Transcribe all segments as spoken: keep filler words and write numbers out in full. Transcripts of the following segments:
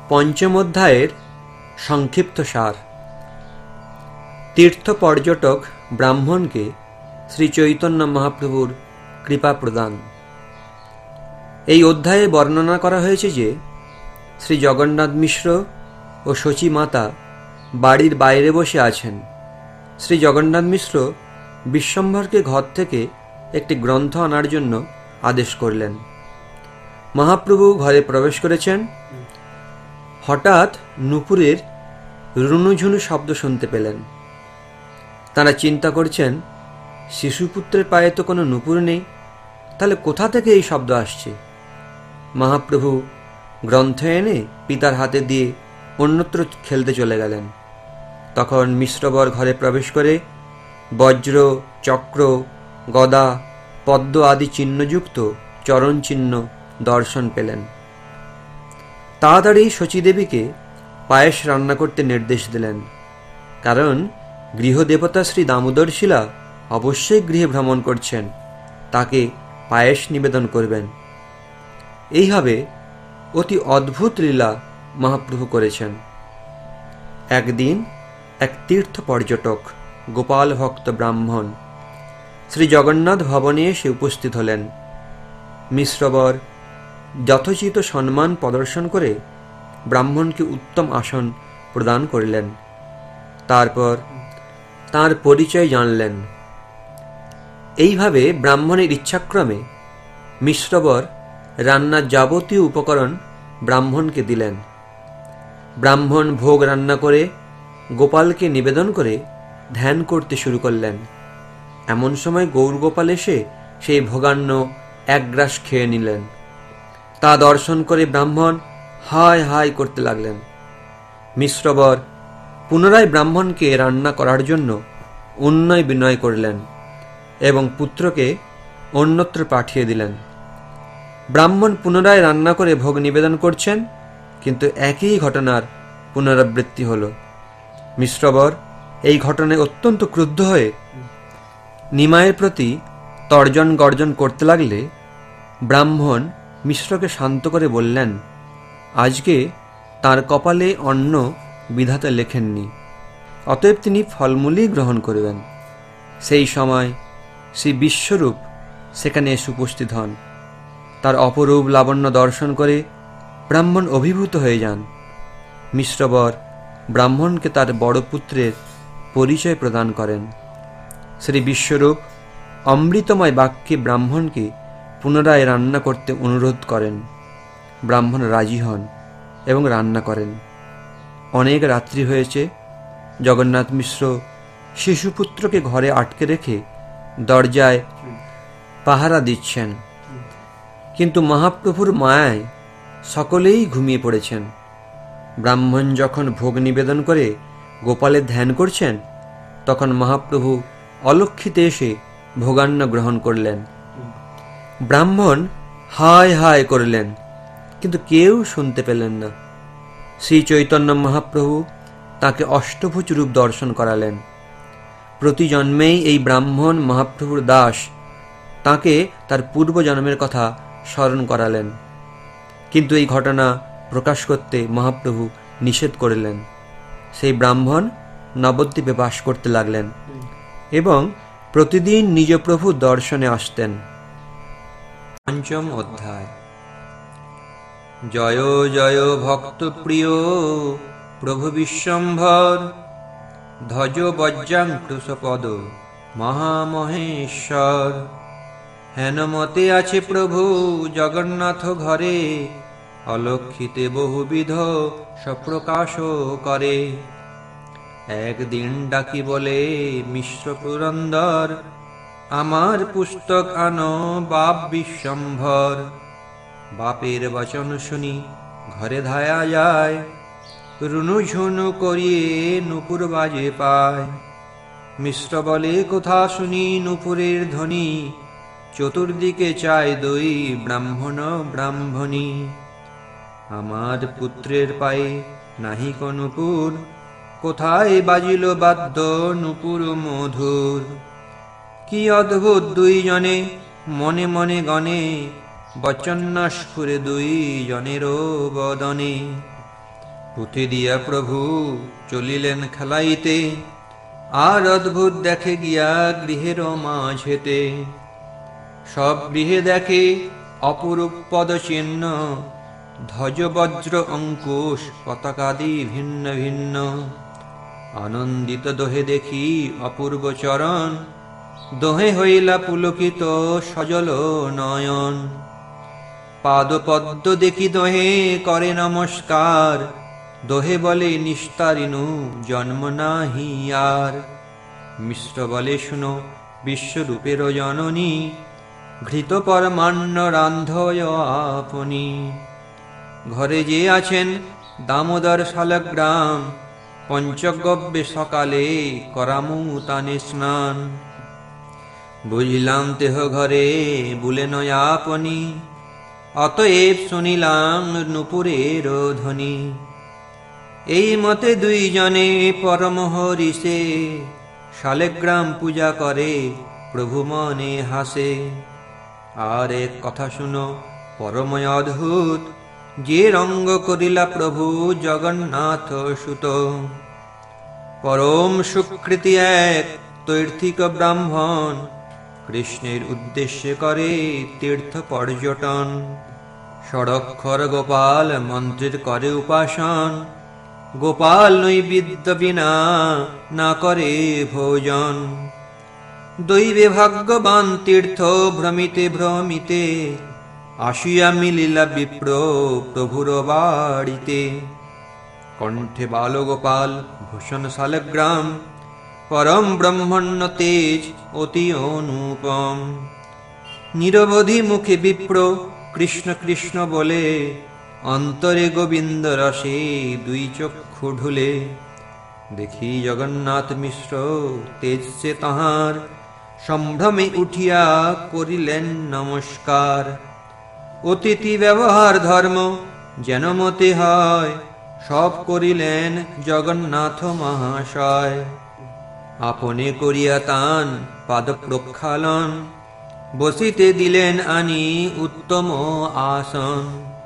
পঞ্চম অধ্যায়ের সংক্ষিপ্ত সার। তীর্থ পর্যটক ব্রাহ্মণকে শ্রী চৈতন্য মহাপ্রভুর কৃপা প্রদান। এই অধ্যায়ে বর্ণনা করা হয়েছে যে শ্রী জগন্নাথ মিশ্র ও শচী মাতা বাড়ির বাইরে বসে আছেন। শ্রী জগন্নাথ মিশ্র বিশ্বম্ভরকে ঘর থেকে একটি গ্রন্থ আনার জন্য আদেশ করলেন। মহাপ্রভু ঘরে প্রবেশ করেছেন। হঠাৎ নূপুরের রুনুঝুনু শব্দ শুনতে পেলেন। তাঁরা চিন্তা করছেন, শিশুপুত্রের পায়ে তো কোনো নূপুর নেই, তাহলে কোথা থেকে এই শব্দ আসছে? মহাপ্রভু গ্রন্থ এনে পিতার হাতে দিয়ে অন্যত্র খেলতে চলে গেলেন। তখন মিশ্রবর ঘরে প্রবেশ করে বজ্র, চক্র, গদা, পদ্ম আদি চিহ্নযুক্ত চরণ চিহ্ন দর্শন পেলেন। তাড়াতাড়ি শচীদেবীকে পায়েস রান্না করতে নির্দেশ দিলেন, কারণ গৃহদেবতা শ্রী দামোদর শিলা অবশ্যই গৃহে ভ্রমণ করছেন, তাকে পায়েস নিবেদন করবেন। এইভাবে অতি অদ্ভুত লীলা মহাপ্রভু করেছেন। একদিন এক তীর্থ পর্যটক গোপাল ভক্ত ব্রাহ্মণ শ্রী জগন্নাথ ভবনে এসে উপস্থিত হলেন। মিশ্রবর যথোচিত সম্মান প্রদর্শন করে ব্রাহ্মণকে উত্তম আসন প্রদান করলেন। তারপর তার পরিচয় জানলেন। এইভাবে ব্রাহ্মণের ইচ্ছাক্রমে মিশ্রবর রান্নার যাবতীয় উপকরণ ব্রাহ্মণকে দিলেন। ব্রাহ্মণ ভোগ রান্না করে গোপালকে নিবেদন করে ধ্যান করতে শুরু করলেন। এমন সময় গৌরগোপাল এসে সেই ভোগান্ন এক গ্রাস খেয়ে নিলেন। তা দর্শন করে ব্রাহ্মণ হায় হায় করতে লাগলেন। মিশ্রবর পুনরায় ব্রাহ্মণকে রান্না করার জন্য উন্নয় বিনয় করলেন এবং পুত্রকে অন্যত্র পাঠিয়ে দিলেন। ব্রাহ্মণ পুনরায় রান্না করে ভোগ নিবেদন করছেন, কিন্তু একই ঘটনার পুনরাবৃত্তি হল। মিশ্রবর এই ঘটনায় অত্যন্ত ক্রুদ্ধ হয়ে নিমাইয়ের প্রতি তর্জন গর্জন করতে লাগলে ব্রাহ্মণ মিশ্রকে শান্ত করে বললেন, আজকে তার কপালে অন্ন বিধাতা লেখেননি, অতএব তিনি ফলমূলই গ্রহণ করবেন। সেই সময় শ্রী বিশ্বরূপ সেখানে এসে উপস্থিত হন। তার অপরূপ লাবণ্য দর্শন করে ব্রাহ্মণ অভিভূত হয়ে যান। মিশ্রবর ব্রাহ্মণকে তার বড় পুত্রের পরিচয় প্রদান করেন। শ্রী বিশ্বরূপ অমৃতময় বাক্যে ব্রাহ্মণকে পুনরায় রান্না করতে অনুরোধ করেন। ব্রাহ্মণ রাজি হন এবং রান্না করেন। অনেক রাত্রি হয়েছে। জগন্নাথ মিশ্র শিশুপুত্রকে ঘরে আটকে রেখে দরজায় পাহারা দিচ্ছেন, কিন্তু মহাপ্রভুর মায়ায় সকলেই ঘুমিয়ে পড়েছেন। ব্রাহ্মণ যখন ভোগ নিবেদন করে গোপালের ধ্যান করছেন, তখন মহাপ্রভু অলক্ষিতে এসে ভোগান্ন গ্রহণ করলেন। ব্রাহ্মণ হায় হায় করলেন, কিন্তু কেউ শুনতে পেলেন না। শ্রী চৈতন্য মহাপ্রভু তাকে অষ্টভুজ রূপ দর্শন করালেন। প্রতি জন্মেই এই ব্রাহ্মণ মহাপ্রভুর দাস, তাকে তার পূর্বজন্মের কথা স্মরণ করালেন, কিন্তু এই ঘটনা প্রকাশ করতে মহাপ্রভু নিষেধ করলেন। সেই ব্রাহ্মণ নবদ্বীপে বাস করতে লাগলেন এবং প্রতিদিন নিজ প্রভু দর্শনে আসতেন। পঞ্চম অধ্যায়। জয় জয় ভক্ত প্রিয় প্রভু বিশ্বম্ভর, ধ্বজ বজ্রাঙ্কুশপদ মহামহেশ্বর। হেনমতে আছে প্রভু জগন্নাথ ঘরে, অলক্ষিতে বহুবিধ সপ্রকাশ করে। একদিন ডাকি বলে মিশ্র পুরন্দর, আমার পুস্তক আনো বাপ বিশ্বম্ভর। বাপের বচন শুনি ঘরে ধায়া যায়, রুনু ঝুনু করিয়ে নূপুর বাজে পায়। মিশ্র বলে কথা শুনি নূপুরের ধ্বনি, চতুর্দিকে চায় দুই ব্রাহ্মণ ব্রাহ্মণী। আমার পুত্রের পায়ে নাহি কো নূপুর, কোথায় বাজিল বাদ্য নূপুর মধুর। কি অদ্ভুত দুই জনে মনে মনে গণে, বচন স্ফুরে দুই জনেরও বদনে। পুঁথি দিয়া প্রভু চলিলেন খেলাইতে, আর অদ্ভুত দেখে গিয়া গৃহের মাঝেতে। সব গৃহে দেখে অপরূপ পদচিহ্ন, ধ্বজ বজ্র অঙ্কুশ পতাকাদি ভিন্ন ভিন্ন। আনন্দিত দোহে দেখি অপূর্ব চরণ, দোহে হইলা পুলকিত সজল নয়ন। পাদপদ্ম দেখি দোহে করে নমস্কার, দোহে বলে নিস্তারিণু জন্ম নাহি আর। মিশ্র বলে শুনো বিশ্বরূপের জননী, ঘৃত পরমান্ন রান্ধয় আপনি। ঘরে যে আছেন দামোদর শালগ্রাম, পঞ্চগব্যে সকালে করামু তানে স্নান। বুঝলাম তেহ ঘরে বুলে নয় আপনি, অতএব শুনিলাম নূপুরের ধ্বনি। এই মতে দুইজনে পরম হরিষে, শালগ্রাম পূজা করে প্রভু মনে হাসে। আর এক কথা শুনো পরময় অদ্ভুত, যে রঙ্গ করিলা প্রভু জগন্নাথ সুত। পরম সুকৃতি এক তৈর্থিক ব্রাহ্মণ, কৃষ্ণের উদ্দেশ্যে করে তীর্থ পর্যটন। ষড়ক্ষর গোপাল মন্ত্রের করে উপাসন, গোপাল নৈবেদ্য বিনা না করে ভোজন। দৈবে ভাগ্যবান তীর্থ ভ্রমিতে ভ্রমিতে, আসিয়া মিলিলা বিপ্র প্রভুর বাড়িতে। কণ্ঠে বালগোপাল ভূষণ শালগ্রাম, পরম ব্রহ্মণ্য তেজ অতি অনুপম। নিরবধি মুখে বিপ্র কৃষ্ণ কৃষ্ণ বলে, অন্তরে গোবিন্দ রসে দুই চক্ষু ঢুলে। দেখি জগন্নাথ মিশ্র তেজ সে তাহার, সম্ভ্রমে উঠিয়া করিলেন নমস্কার। অতিথি ব্যবহার ধর্ম যেন মতে হয়, সব করিলেন জগন্নাথ মহাশয়। আপনে করিয়া তান পাদ প্রক্ষালন, বসিতে দিলেন আনি উত্তম আসন।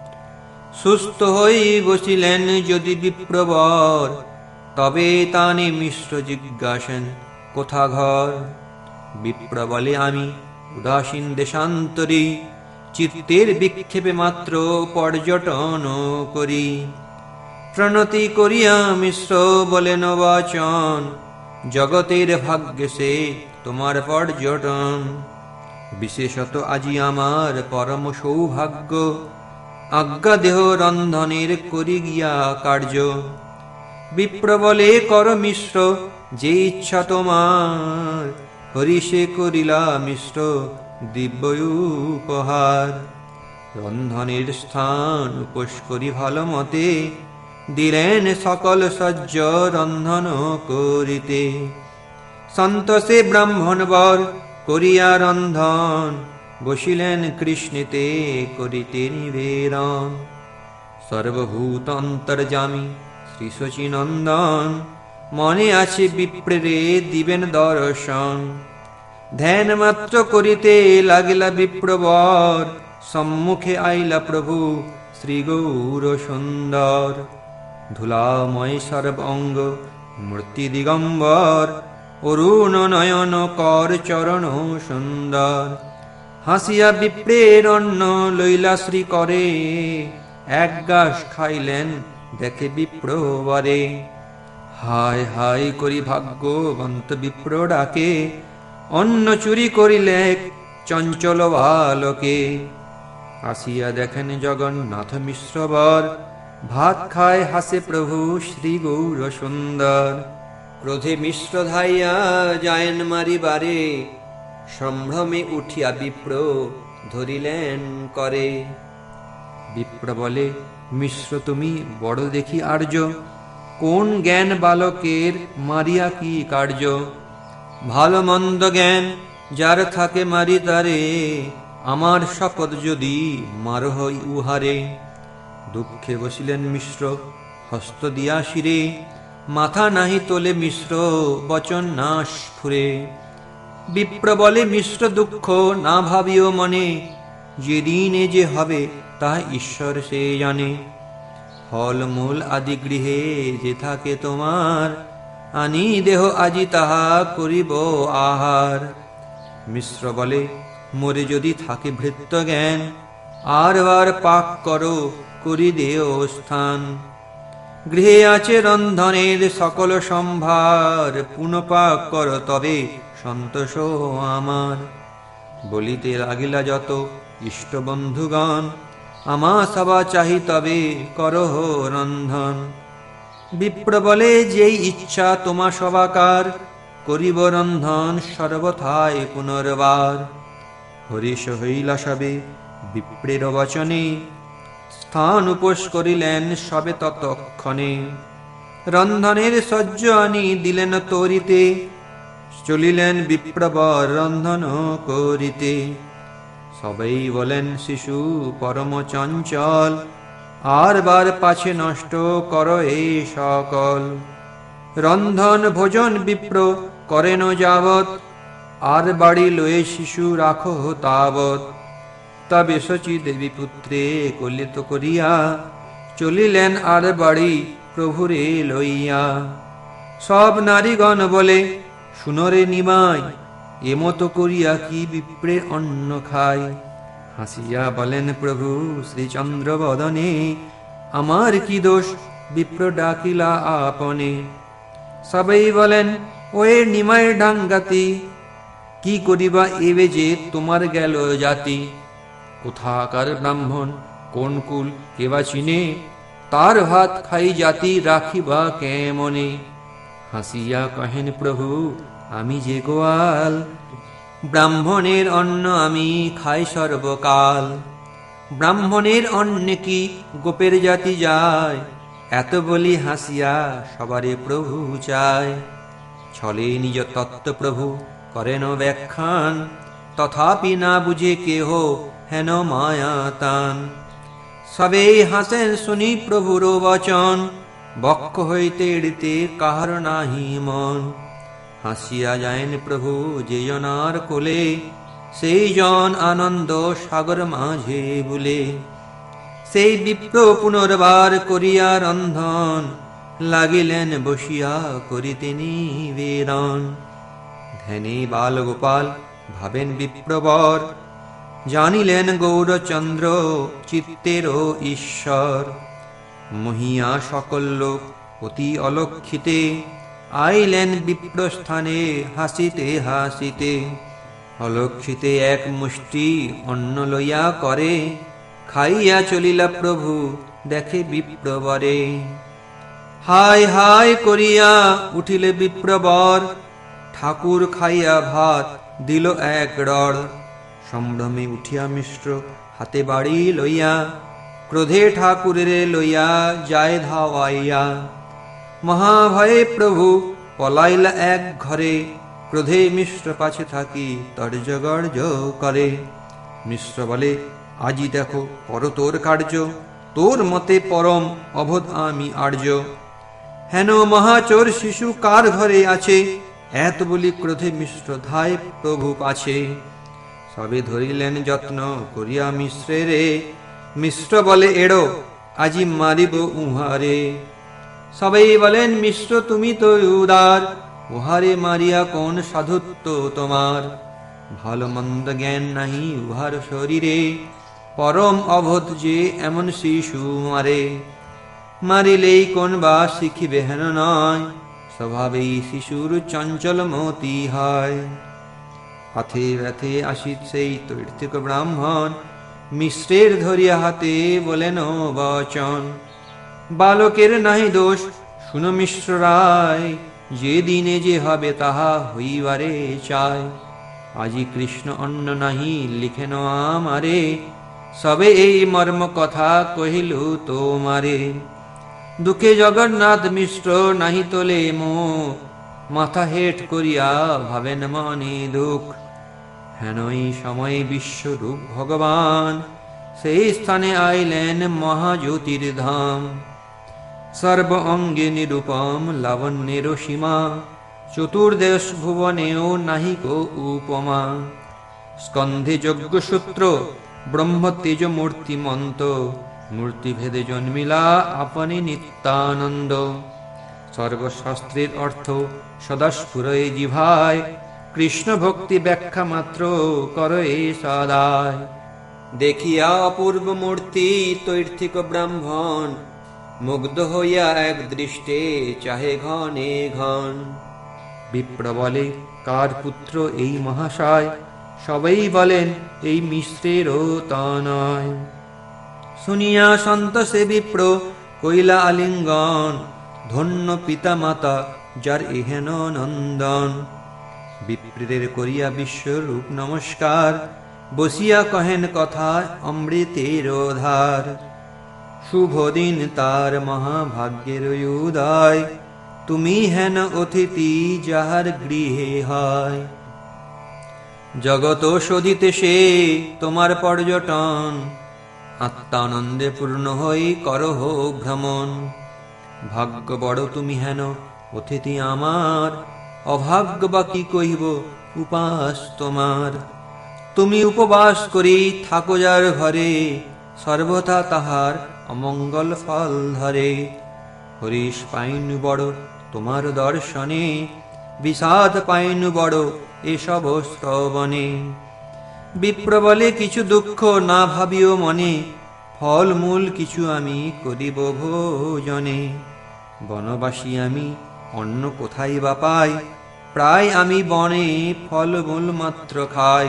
সুস্থ হই বসিলেন যদি বিপ্রবর, তবে তানে মিশ্র জিজ্ঞাসেন কোথা ঘর। বিপ্র বলে আমি উদাসীন দেশান্তরী, চিত্তের বিক্ষেপে মাত্র পর্যটন করি। প্রণতি করিয়া মিশ্র বলেন বচন, জগতের ভাগ্যে সে তোমার পর্যটন। বিশেষত আজি আমার পরম সৌভাগ্য, আজ্ঞা দেহ রন্ধনের করি গিয়া কার্য। বিপ্র বলে কর মিশ্র যে ইচ্ছা তোমার, হরিষে করিলা মিশ্র দিব্য উপহার। রন্ধনের স্থান উপোস করি ভালো মতে, দিলেন সকল সজ্জ রন্ধন করিতে। সন্তোষে ব্রাহ্মণ বর করিয়া রন্ধন, বসিলেন কৃষ্ণেতে করিতে নিবেদন। সর্বভূত অন্তর্যামী শ্রী শচীনন্দন, মনে আছে বিপ্রেরে দিবেন দর্শন। ধ্যান মাত্র করিতে লাগিলা বিপ্রবর, সম্মুখে আইলা প্রভু শ্রী গৌর সুন্দর। ধুলাময় সর্ব অঙ্গ মূর্তি দিগম্বর, অরুণ নয়ন কর চরণ সুন্দর। হাসিয়া বিপ্রের অন্ন লইলা শ্রী করে, এক গাস খাইলেন দেখে বিপ্রবরে। হায় হায় করি ভাগ্যবন্ত বিপ্র ডাকে, অন্ন চুরি করিলে চঞ্চল বালকে। আসিয়া দেখেন জগন্নাথ মিশ্রবর, ভাত খায় হাসে প্রভু শ্রী গৌর সুন্দর। ক্রোধে মিশ্র ধাইয়া যায়েন মারিবারে, সম্ভ্রমে উঠিয়া বিপ্র ধরিলেন করে। বিপ্র বলে মিশ্র তুমি বড় দেখি আর্য, কোন জ্ঞান বালকের মারিয়া কি কার্য। ভালো মন্দ জ্ঞান যার থাকে মারি তারে, আমার শপথ যদি মার হই উহারে। দুঃখে বসিলেন মিশ্র হস্ত দিয়া শিরে, মাথা নাহি তোলে মিশ্র বচন না স্ফুরে। বিপ্র বলে মিশ্র দুঃখ না ভাবিও মনে, যেদিনে যে হবে তাহা ঈশ্বর সে জানে। ফলমূল আদি গৃহে যে থাকে তোমার, আনি দেহ আজি তাহা করিব আহার। মিশ্র বলে, মোরে যদি থাকে ভৃত্য জ্ঞান, আর বার পাক করো করি দেও স্থান। গৃহে আছে রন্ধনের সকল সম্ভার, পুনঃপাক কর তবে সন্তোষ আমার। বলিতে লাগিলা যত ইষ্ট বন্ধুগণ, আমা সবা চাহি তবে করহ রন্ধন। বিপ্র বলে, যেই ইচ্ছা তোমা সবাকার, করিব রন্ধন সর্বথায় পুনর্বার। হরিষ হইলা সবে বিপ্রের বচনে, স্থান উপোস করিলেন সবে ততক্ষণে। রন্ধনের সহ্য আনি দিলেন তরিতে, চলিলেন বিপ্রবর রন্ধন করিতে। সবাই বলেন শিশু পরম চঞ্চল, আর বার পাছে নষ্ট কর এই সকল। রন্ধন ভোজন বিপ্র করেন যাবৎ, আর বাড়ি লয়ে শিশু রাখো তাবৎ। তবে শচী দেবী পুত্রে কলিত করিয়া, চলিলেন আর বাড়ি প্রভুরে লইয়া। সব নারীগণ বলে, শুনরে নিমাই, এমতো করিয়া কি বিপ্রে অন্ন খায়। হাসিয়া বলেন প্রভু শ্রীচন্দ্র বদনে, আমার কি দোষ বিপ্র ডাকিলা আপনে। সবাই বলেন, ওয়ে নিমাই ডাঙ্গাতি, কি করিবা এবে যে তোমার গেল জাতি। কোথাকার ব্রাহ্মণ কোন কুল কেবা চিনে, তার ভাত খাই জাতি রাখিবা কেমনে। হাসিয়া কহেন প্রভু আমি যে গোয়াল, ব্রাহ্মণের অন্ন আমি খাই সর্বকাল। ব্রাহ্মণের অন্নে কি গোপের জাতি যায়, এত বলি হাসিয়া সবারে প্রভু চায়। ছলে নিজ তত্ত্ব প্রভু করেন ব্যাখ্যান, তথাপি না বুঝে কেহ হেন মায়া তান। সবে হাসেন শুনি প্রভুর বচন, বক্ষ হইতে এড়িতে কাহার নাহি মন। হাসিয়া যায়েন প্রভু যে জনার কোলে, সেই জন আনন্দ সাগর মাঝে বুলে। সেই বিপ্র পুনর্বার করিয়া রন্ধন, লাগিলেন বসিয়া করিতে নিবেদন। ধ্যানে বাল গোপাল ভাবেন বিপ্রবর, জানিলেন গৌরচন্দ্র চিত্তেরও ঈশ্বর। মহিয়া সকল লোক অতি অলক্ষিতে, আইলেন বিপ্রস্থানে হাসিতে হাসিতে। অলক্ষিতে এক মুষ্টি অন্ন লইয়া করে, খাইয়া চলিলা প্রভু দেখে বিপ্রবরে। হায় হায় করিয়া উঠিলে বিপ্রবর, ঠাকুর খাইয়া ভাত দিল এক রড়। সম্ভ্রমে উঠিয়া মিশ্র হাতে বাড়ি লইয়া, ক্রোধে ঠাকুরের লইয়া যায় ধাওয়াইয়া। মহাভয়ে প্রভু পলাইলা এক ঘরে, ক্রোধে মিশ্র পাছে থাকি তর্জগর্জ করে। মিশ্র বলে, আজি দেখো কর তোর কার্য, তোর মতে পরম অবোধ আমি আর্য। হেন মহাচোর শিশু কার ঘরে আছে, এত বলি ক্রোধে মিশ্র ধায় প্রভু পাছে। সবে ধরিলেন যত্ন করিয়া মিশ্রেরে, মিশ্র বলে এড়ো আজি মারিব উহারে। সবাই বলেন মিশ্র তুমি তো উদার, উহারে মারিয়া কোন সাধুত্ব তোমার। ভালো মন্দ জ্ঞান নাহি উহার শরীরে, পরম অবোধ যে এমন শিশু মারে। মারিলেই কোন বা শিখিবে হেন নয়, স্বভাবেই শিশুর চঞ্চল মতি হয়। হাতে ব্যথে আসিত সেই তৈর্থিক ব্রাহ্মণ, মিশ্রের ধরিয়া হাতে বলেন বচন। বালকের নাহি দোষ শুনো মিশ্র রায়, যে দিনে যে হবে তাহা হইবারে চায়। আজি কৃষ্ণ অন্ন নাহি লিখেন আমারে, সবে এই মর্ম কথা কহিল তোমারে। দুঃখে জগন্নাথ মিশ্র নাহি তোলে মুখ, মাথা হেট করিয়া ভাবেন মনে দুঃখ। হেনই সময় বিশ্বরূপ ভগবান, সেই স্থানে আইলেন মহাজ্যোতির ধাম। সর্ব অঙ্গে নিরূপম লাবণ্যের সীমা, চতুর্দেশ ভুবনেও নাহিক উপমা। স্কন্ধে যজ্ঞসূত্র ব্রহ্ম তেজ মূর্তিমন্ত, মূর্তিভেদে জন্মিলা আপনি নিত্যানন্দ। সর্বশাস্ত্রের অর্থ সদাস্ফুরে জিভায়, কৃষ্ণ ভক্তি ব্যাখ্যা মাত্র করে সদায়। দেখিয়া অপূর্ব মূর্তি তৈর্থিক ব্রাহ্মণ, মুগ্ধ হইয়া এক দৃষ্টে চাহে ঘনে ঘন। বিপ্র বলে কার পুত্র এই মহাশয়, সবাই বলেন এই মিশ্রেরও তনয়। শুনিয়া সন্তোষে বিপ্র কইলা আলিঙ্গন, ধন্য পিতা মাতা যার এহেন নন্দন। বিপ্রের করিয়া বিশ্বরূপ নমস্কার, বসিয়া কহেন কথা অমৃতের ধার। শুভ দিন তার মহাভাগ্যের উদয়, তুমি হেন অতিথি যাহার গৃহে হয়। জগত শোধিতে সে তোমার পর্যটন, আত্মানন্দে পূর্ণ হই করহ ভ্রমণ। ভাগ্য বড় তুমি হেন অতিথি আমার, অভাগ্য বা কি কহিব উপাস তোমার। তুমি উপবাস করি থাকো যার ঘরে, সর্বথা তাহার অমঙ্গল ফল ধরে। হরিশ পাইনু বড় তোমার দর্শনে, বিষাদ পাইনু বড় এসব শ্রবণে। বিপ্র বলে কিছু দুঃখ না ভাবিও মনে, ফল মূল কিছু আমি করিব ভোজনে। বনবাসী আমি অন্য কোথায় বা পাই, প্রায় আমি বনে ফল মূল মাত্র খাই।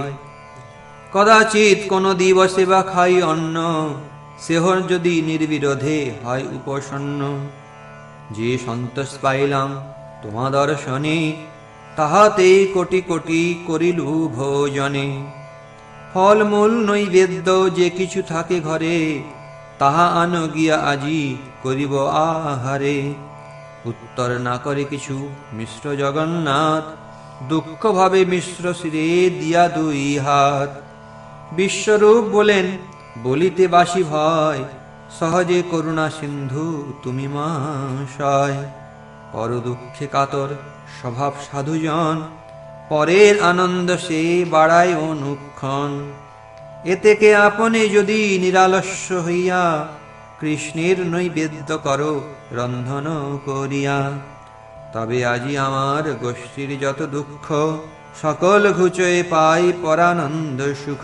কদাচিৎ কোন দিবসে বা খাই অন্ন, সেহর যদি নির্বিরোধে হয় উপসন্ন। যে সন্তোষ পাইলাম তোমা দর্শনে, তাহাতে কোটি কোটি করিলু ভোজনে। ফল মূল নৈবেদ্য যে কিছু থাকে ঘরে, তাহা আন গিয়া আজি করিব আহারে। উত্তর না করে কিছু মিশ্র জগন্নাথ, দুঃখ ভাবে মিশ্র শিরে দিয়া দুই হাত। বিশ্বরূপ বলেন বলিতে বাসি ভয়, সহজে করুণা সিন্ধু তুমি মহাশয়। পর দুঃখে কাতর স্বভাব সাধুজন, পরের আনন্দ সে বাড়ায় অনুক্ষণ। এতেকে আপনি যদি নিরালস্য হইয়া, কৃষ্ণের নৈবেদ্য করো রন্ধন করিয়া। তবে আজি আমার গোষ্ঠীর যত দুঃখ, সকল ঘুচয়ে পাই পরানন্দ সুখ।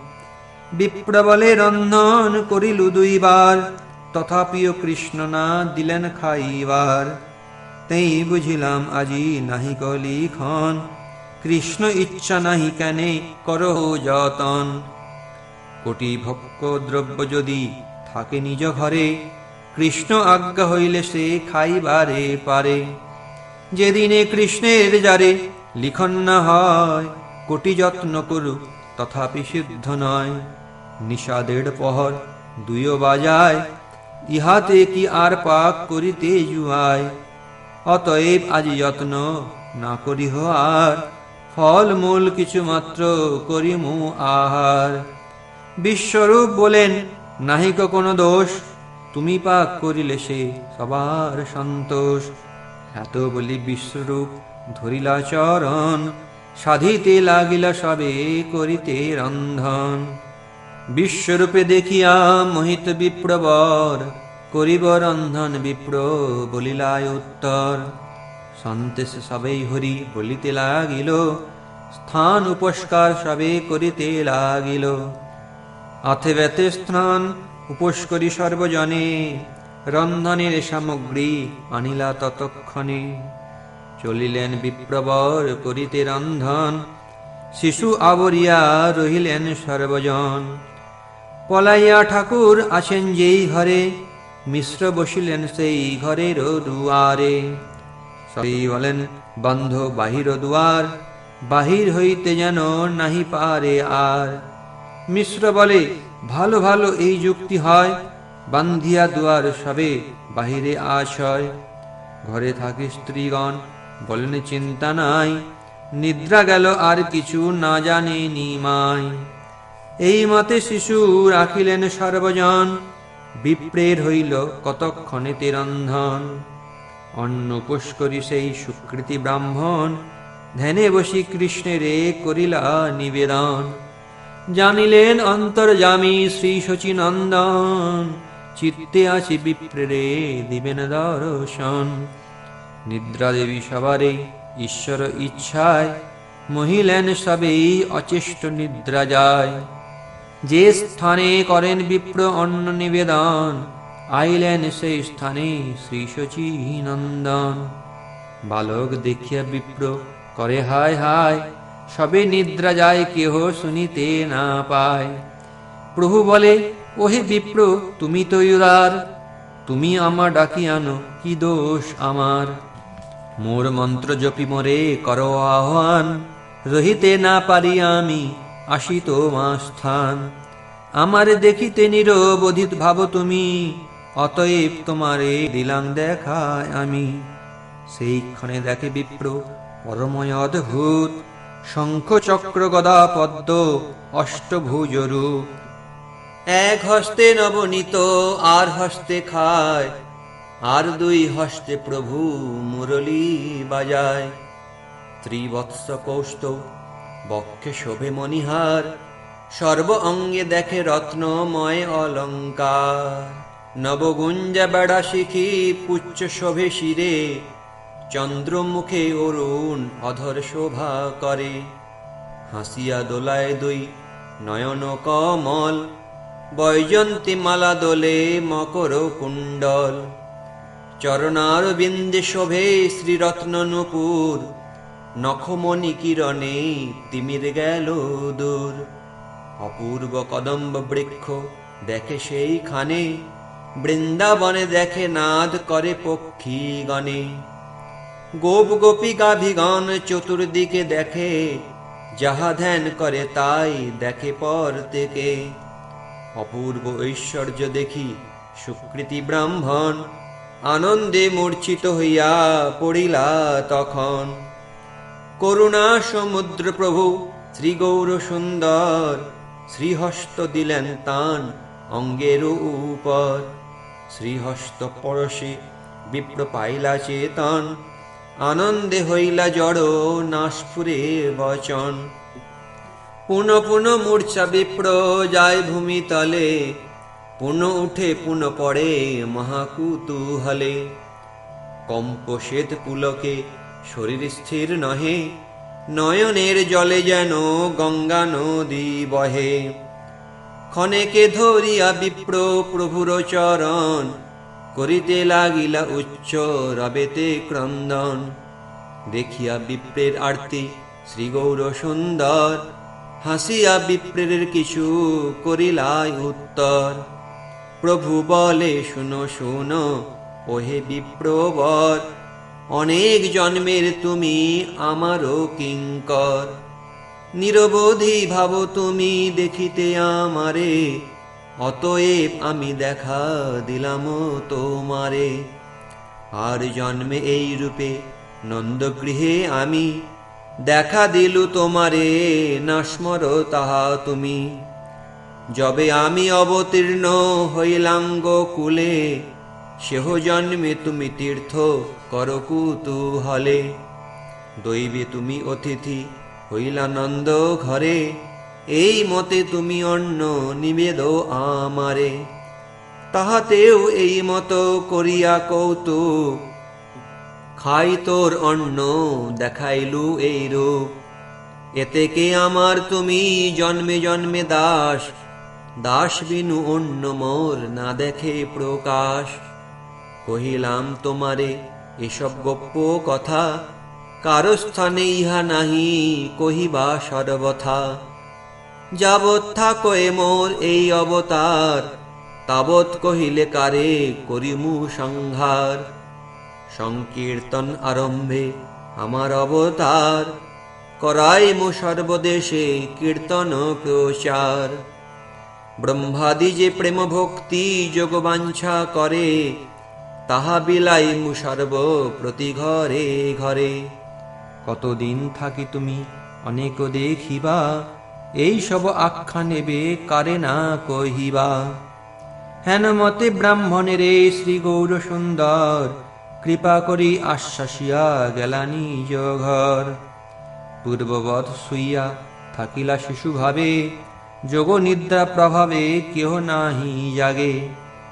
বিপ্র বলে রন্ধন করিলু দুইবার, তথাপিও কৃষ্ণ না দিলেন খাইবার। তেই বুঝিলাম আজি নাহি কলিখন, কৃষ্ণ ইচ্ছা নাহি কেনে করহ যতন। কোটি ভক্ষ দ্রব্য যদি থাকে নিজ ঘরে, কৃষ্ণ আজ্ঞা হইলে সে খাইবারে পারে। যেদিনে কৃষ্ণের যারে লিখন না হয়, কোটি যত্ন করু তথাপি সিদ্ধ নয়। নিশা দেড় পহর দুইও বাজায়, ইহাতে কি আর পাক করিতে জুয়ায়। অতএব আজি যত্ন না করিহ আর, ফল মূল কিছু মাত্র করিমু আহার। বিশ্বরূপ বলেন নাহিক কোনো দোষ, তুমি পাক করিলে সে সবার সন্তোষ। এত বলি বিশ্বরূপ ধরিলা চরণ, সাধিতে লাগিলা সবে করিতে রন্ধন। বিশ্বরূপে দেখিয়া মোহিত বিপ্রবর, করিব রন্ধন বিপ্র বলিলায় উত্তর। সন্তেষ সবেই হরি বলিতে লাগিল, স্থান উপস্কার সবে করিতে লাগিল। আথে বেতে স্নান উপোস করি সর্বজনে, রন্ধনের সামগ্রী আনিলা ততক্ষণে। চলিলেন বিপ্রবর করিতে রন্ধন, শিশু আবরিয়া রহিলেন সর্বজন। পলাইয়া ঠাকুর আছেন যেই ঘরে, মিশ্র বসিলেন সেই ঘরের দুয়ারে। সবই বলেন বন্ধ বাহির দুয়ার, বাহির হইতে যেন নাহি পারে আর। মিশ্র বলে ভালো ভালো এই যুক্তি হয়, বান্ধিয়া দুয়ার সবে বাহিরে আছয়। ঘরে থাকে স্ত্রীগণ বলেন চিন্তা নাই, নিদ্রা গেল আর কিছু না জানে নিমাই। এই মতে শিশু রাখিলেন সর্বজন, বিপ্রের হইল কতক্ষণেতে রন্ধন। অন্ন পুষ্করি সেই সুকৃতি ব্রাহ্মণ, ধ্যানে বসি কৃষ্ণেরে করিলা নিবেদন। জানিলেন অন্তর্যামী শ্রী শচীনন্দন, চিত্তে আছে বিপ্রেরে দিবেন দর্শন। নিদ্রা দেবী সবারে ঈশ্বর ইচ্ছায়, মহিলেন সবেই অচেষ্ট নিদ্রা যায়। যে স্থানে করেন বিপ্র অন্ন নিবেদন, আইলেন সেই স্থানে শ্রী শচী নন্দন। বালক দেখিয়া বিপ্র করে হায় হায়, সবে নিদ্রা যায় কেহ শুনিতে না পায়। প্রভু বলে, ওহে বিপ্র তুমি তো উদার, তুমি আমা ডাকি আনো, কি দোষ আমার? মোর মন্ত্র জপি মোরে কর আহ্বান, রহিতে না পারি আমি আসি তোমা স্থান। আমারে দেখিতে নিরবধিত ভাব তুমি, অতএব তোমারে দিলাম দেখায় আমি। সেইক্ষণে দেখে বিপ্র পরময় অদ্ভুত, শঙ্খ চক্র গদা পদ্ম অষ্টভুজ রূপ। এক হস্তে নবনীত আর হস্তে খায়, আর দুই হস্তে প্রভু মুরলী বাজায়। ত্রিবৎস কৌস্তব বক্ষে শোভে মণিহার, সর্ব অঙ্গে দেখে রত্নময় অলঙ্কার। নবগুঞ্জা বেড়া শিখি পুচ্ছ শোভে শিরে, চন্দ্রমুখে অরুণ অধর শোভা করে। হাসিয়া দোলায় দুই নয়ন কমল, বৈজন্তী মালা দোলে মকর কুণ্ডল। চরণার বিন্দে শোভে শ্রীরত্ন নূপুর, নখমণি কিরণে তিমির গেল দূর। অপূর্ব কদম্ব বৃক্ষ দেখে সেইখানে, বৃন্দাবনে দেখে নাদ করে পক্ষীগণে। গোপ গোপী গাভিগণ চতুর্দিকে দেখে, যাহা ধ্যান করে তাই দেখে পর থেকে। অপূর্ব ঐশ্বর্য দেখি সুকৃতি ব্রাহ্মণ, আনন্দে মূর্ছিত হইয়া পড়িলা তখন। করুণা সমুদ্র প্রভু শ্রী গৌর সুন্দর, শ্রীহস্ত দিলেন তান অঙ্গের উপর। শ্রীহস্ত পরশে বিপ্র পাইলা চেতন, আনন্দে হইলা জড় নাশপুরে বচন। পুন পুন মূর্ছা বিপ্র যায় ভূমি তলে, পুন উঠে পুন পড়ে মহাকুতূহলে। কম্পশ্বেত পুলকে শরীর স্থির নহে, নয়নের জলে যেন গঙ্গা নদী বহে। ক্ষণেকে ধরিয়া বিপ্র প্রভুর চরণ, করিতে লাগিলা উচ্চ রবেতে ক্রন্দন। দেখিয়া বিপ্রের আরতি শ্রী গৌর সুন্দর, হাসিয়া বিপ্রের কিছু করিলাই উত্তর। প্রভু বলে, শুনো শুনো ওহে বিপ্রবর, অনেক জন্মের তুমি আমারও কিঙ্কর। নিরবধি ভাব তুমি দেখিতে আমারে, অতএব আমি দেখা দিলাম তোমারে। আর জন্মে এই রূপে নন্দগৃহে আমি, দেখা দিলু তোমারে না স্মর তাহা তুমি। যবে আমি অবতীর্ণ হইলাম গোকুলে, সেহ জন্মে তুমি তীর্থ কর কুতূহলে। দৈবে তুমি অতিথি হইলা নন্দ ঘরে, এই মতে তুমি অন্ন নিবেদ আমারে। তাহাতেও এই মতো করিয়া কৌতুক, খাই তোর অন্ন দেখাইলু এই রূপ। এতে কে আমার তুমি জন্মে জন্মে দাস, দাস বিনু অন্য মোর না দেখে প্রকাশ। কহিলাম তোমারে এসব গোপ্য কথা, কারো স্থানে ইহা নাহি কহিবা সর্বথা। যাবৎ থাকো এ মোর এই অবতার, তাবৎ কহিলে কারে করিমু সংহার। সংকীর্তন আরম্ভে আমার অবতার, করাইমু সর্বদেশে কীর্তন প্রচার। ব্রহ্মাদি যে প্রেম ভক্তি যোগ বাঞ্ছা করে, তাহা বিলাইমু সর্ব প্রতি ঘরে ঘরে। কতদিন থাকি তুমি অনেক দেখিবা, এই সব আখ্যা নেবে কারে না কহিবা। হেন মতে ব্রাহ্মণের শ্রী গৌর সুন্দর, কৃপা করি আশ্বাসিয়া গেলা নিজ ঘর। পূর্ববৎ শুইয়া থাকিলা শিশু ভাবে, যোগ নিদ্রা প্রভাবে কেহ নাহি জাগে।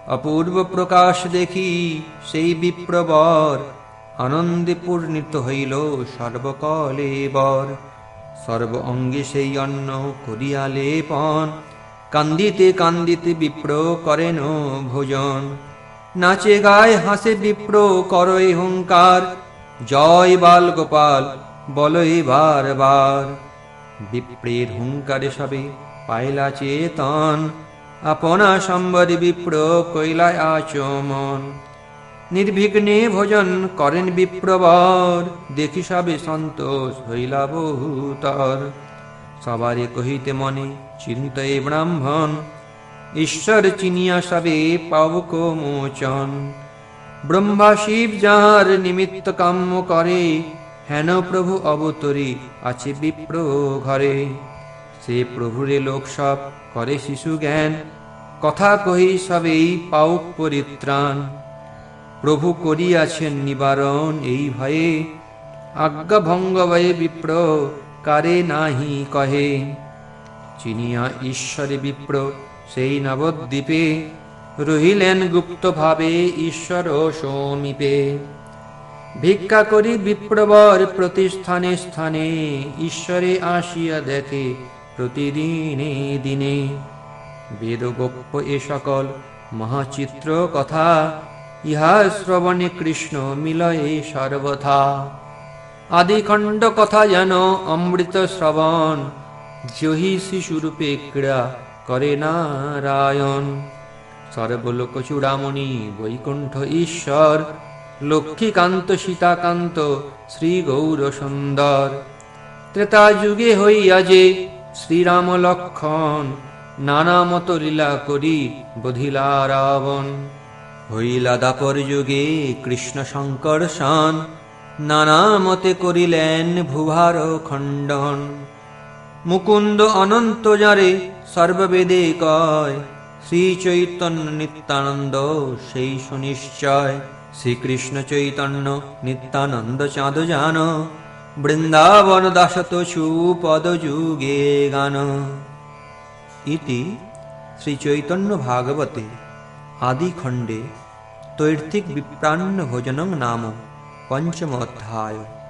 অপূর্ব প্রকাশ দেখি সেই বিপ্রবর, আনন্দে পূর্ণিত হইল সর্বকলে বর। সর্ব অঙ্গে সেই অন্ন করিয়া লেপন, কান্দিতে কান্দিতে বিপ্র করেন ভোজন। নাচে গায়ে হাসে বিপ্র করয় হুঙ্কার, জয় বাল গোপাল বলয় বার বার। বিপ্রের হুঙ্কারে সবে পাইলা চেতন, আপনা সম্বর বিপ্র কইলায় আচমন। নির্বিঘ্নে ভোজন করেন বিপ্রবর, দেখি সবে সন্তোষ হইলা বহুতর। সবারে কহিতে মনে চিন্তয়ে ব্রাহ্মণ, ঈশ্বর চিনিয়া সবে পাবক মোচন। ব্রহ্মা শিব যাহার নিমিত্ত কাম্য করে, হেন প্রভু অবতরী আছে বিপ্র ঘরে। সে প্রভুরে লোক সব করে শিশু জ্ঞান, কথা কহি সবেই পাউক পরিত্রাণ। প্রভু করিয়াছেন নিবারণ এই ভয়ে, আজ্ঞা ভঙ্গ ভয়ে বিপ্র কারে নাহি কহে। চিনিয়া ঈশ্বরে বিপ্র সেই নবদ্বীপে, রহিলেন গুপ্ত ভাবে ঈশ্বর সমীপে। ভিক্ষা করি বিপ্রবর প্রতি স্থানে স্থানে, ঈশ্বরে আসিয়া দেখে প্রতিদিনে দিনে। বেদ গোপ্য এ সকল মহাচিত্র কথা, ইহা শ্রবণে কৃষ্ণ মিলয়ে সর্বথা। আদিখণ্ড কথা যেন অমৃত শ্রবণ, জহি শিশুরূপে ক্রীড়া করে নারায়ণ। সর্বলোক চূড়ামণি বৈকুণ্ঠ ঈশ্বর, লক্ষ্মীকান্ত সীতাকান্ত শ্রী গৌর সুন্দর। ত্রেতা যুগে হইয়া যে শ্রীরাম লক্ষণ, নানা মত লীলা করি বধিলা রাবণ। হইলা দাপর যুগে কৃষ্ণ সংকর্ষণ, নানা মতে করিলেন ভুভার খণ্ডন। মুকুন্দ অনন্ত যারে সর্ববেদে কয়, শ্রী চৈতন্য নিত্যানন্দ সেই সুনিশ্চয়। শ্রীকৃষ্ণ চৈতন্য নিত্যানন্দ চাঁদ জান, বৃন্দাবন দাসত সুপদ যুগে গান। ইতি শ্রী চৈতন্য ভাগবতে আদি খণ্ডে তৈর্থিক বিপ্রান্ন ভোজনং নাম পঞ্চম অধ্যায়।